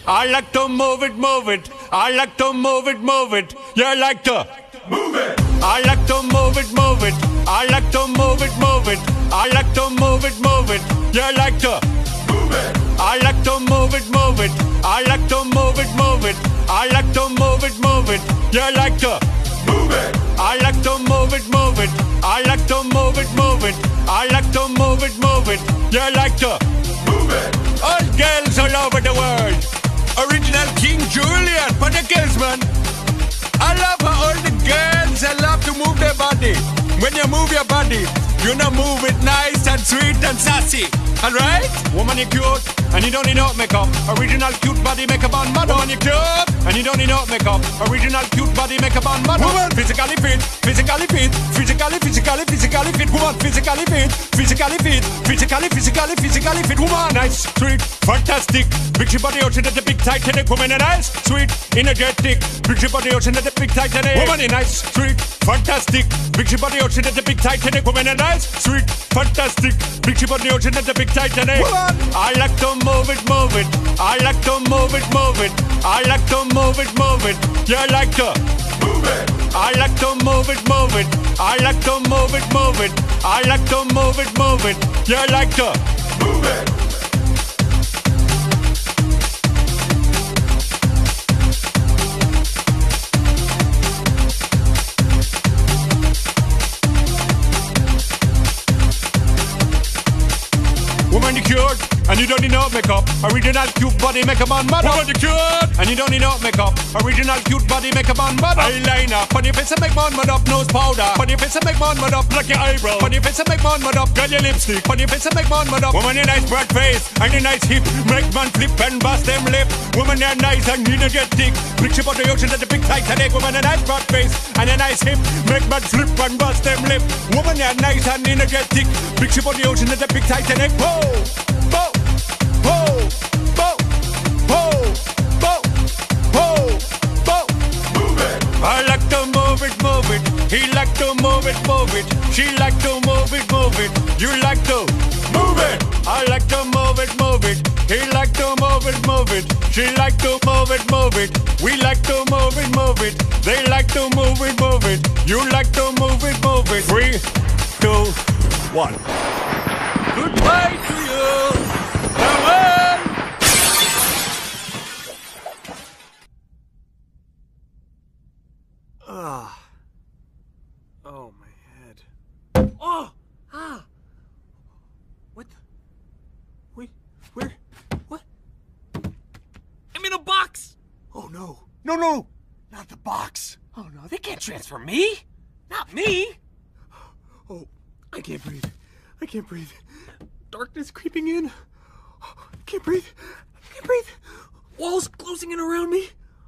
I like to move it, move it. I like to move it, move it. You like to move it. I like to move it, move it. I like to move it, move it. I like to move it, move it. You like to move it. I like to move it, move it. I like to move it, move it. I like to move it, move it. You like to move it. I like to move it, move it. I like to move it, move it. I like to move it, move it. You like to move it. All girls all over the world. Original King Julian for the girls, man. I love how all the girls they love to move their body. When you move your body, you know move it nice and sweet and sassy. Alright? Woman, you cute, and you don't need no makeup. Original cute body makeup on model. Woman, you cute, and you don't need no makeup. Original cute body makeup on model. Woman, physically fit, physically fit, physically fit. Woman, physically fit, physically fit, physically fit. Woman, nice, sweet, fantastic. Big body ocean at the big Titanic. Woman, nice, sweet, energetic. Big body ocean at the big Titanic. Woman, nice, sweet, fantastic. Big body ocean at the big Titanic. Woman, nice, sweet, fantastic. Big body ocean at the big Titanic. Woman, I like to move it, move it. I like to move it, move it. I like to move it, move it. You like to move it. I like to move it, move it. I like to move it, move it. I like to move it, move it. You like to move it. Woman, you cute, and you don't need no makeup. Original cute body makeup on model. Woman, you cute, and you don't need no makeup. Original cute body makeup on model. Eyeliner, on your face and make man mud up. Nose powder, on your face and make man mud up. Pluck your eyebrow, on your face and make man mud up. Girl, your lipstick, on your face and make man mud up. Woman, your nice broad face and your nice hip, make man flip and bust them lip. Woman, you're nice and energetic. Big ship on the ocean at the big Titanic. Woman, a nice broad face and a nice hip, make man flip and bust them lip. Woman, you're nice and energetic. Big ship on the ocean at the big Titanic. Whoa. Bo, bo, bo, bo, bo, bo, bo. Move it. I like to move it, move it. He like to move it, move it. She like to move it, move it. You like to move it. I like to move it, move it. He like to move it, move it. She like to move it, move it. We like to move it, move it. They like to move it, move it. You like to move it, move it. 3, 2, 1. Goodbye to you. Farewell. Oh, my head. Oh! Ah! What the? Wait, where? What? I'm in a box! Oh, no. No, no! Not the box! Oh, no, they can't transfer me! Not me! Oh, I can't breathe. I can't breathe. Darkness creeping in. I can't breathe. I can't breathe. Walls closing in around me.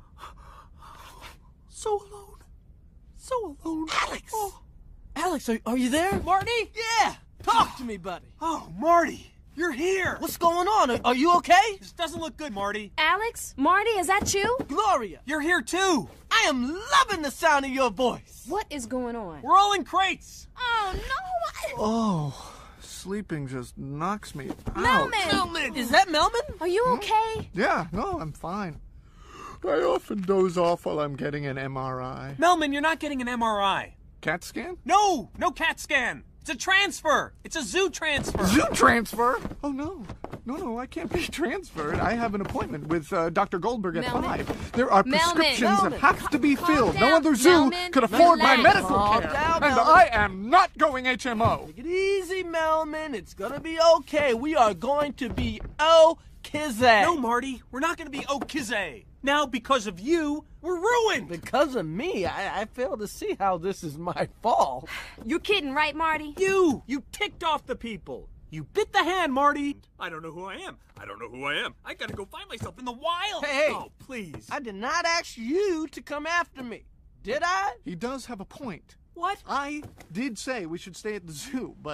So alone. So alone. Alex! Oh. Alex, are you there? Marty? Yeah! Talk to me, buddy. Oh, Marty. You're here. What's going on? Are you okay? This doesn't look good, Marty. Alex? Marty, is that you? Gloria! You're here too. I am loving the sound of your voice. What is going on? We're all in crates. Oh, no! Oh, sleeping just knocks me out. Melman! Is that Melman? Are you okay? Yeah, no, I'm fine. I often doze off while I'm getting an MRI. Melman, you're not getting an MRI. CAT scan? No CAT scan. It's a transfer. It's a zoo transfer. Zoo transfer? Oh, no. No, I can't be transferred. I have an appointment with Dr. Goldberg at Melman. 5. There are prescriptions that Melman. have to be filled. down, No other zoo Melman. could afford my Relax. medical Calm care. down, And Melman. I am not going HMO. Take it easy, Melman. It's gonna be okay. We are going to be okay. No, Marty, we're not going to be Okizay. Now, because of you, we're ruined. Because of me, I fail to see how this is my fault. You're kidding, right, Marty? You ticked off the people. You bit the hand, Marty. I don't know who I am. I got to go find myself in the wild. Hey. Oh, please. I did not ask you to come after me. Did I? He does have a point. What? I did say we should stay at the zoo, but